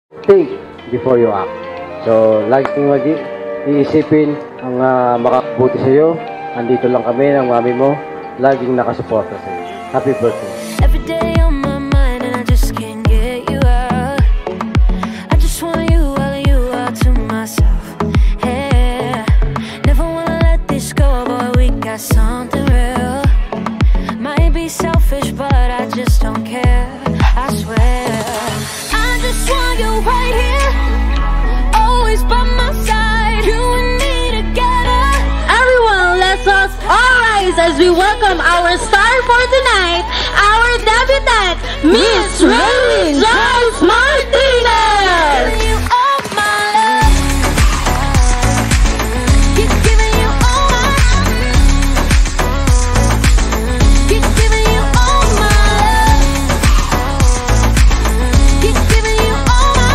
think before you act. So, laging iisipin ang makakabuti sa'yo. Andito lang kami ng mami mo. Laging nakasuporta sa'yo. Happy birthday. Every day on my mind and I just can't get you out. I just want you, all of you out to myself. Yeah, never wanna let this go, boy, we got something real. Might be selfish, but I just don't care, I swear. I just want you right here, always by my side. You and me together. Everyone, let's all rise as we welcome our star for tonight, our debutant, Miss Reylyn Joyce Martinez. Giving you all my love. Keep giving you all my. Keep giving you all my love. Keep giving you all my.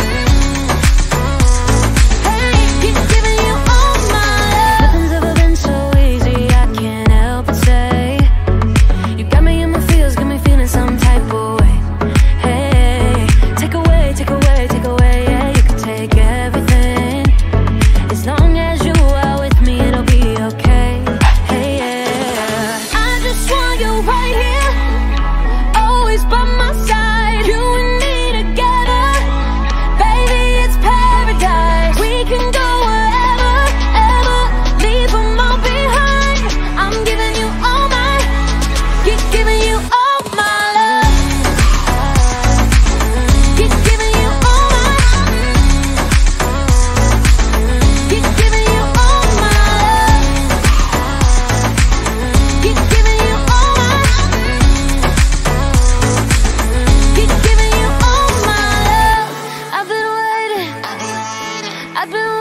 Hey, keep giving you all my love. Nothing's ever been so easy, I can't help but say. You got me in my feels, got me feeling some type of way. Hey, take away, take away, take away, yeah, you can take everything. As long as you are with me, it'll be okay. Hey, yeah, I just want you right here, always by my side. You and me together, baby, it's paradise. We can go wherever, ever, leave them all behind. I'm giving you all my, keep giving you all my love. Keep giving you all my, keep giving you all my love. Keep giving you all my, keep giving you all my love. I've been waiting, I've been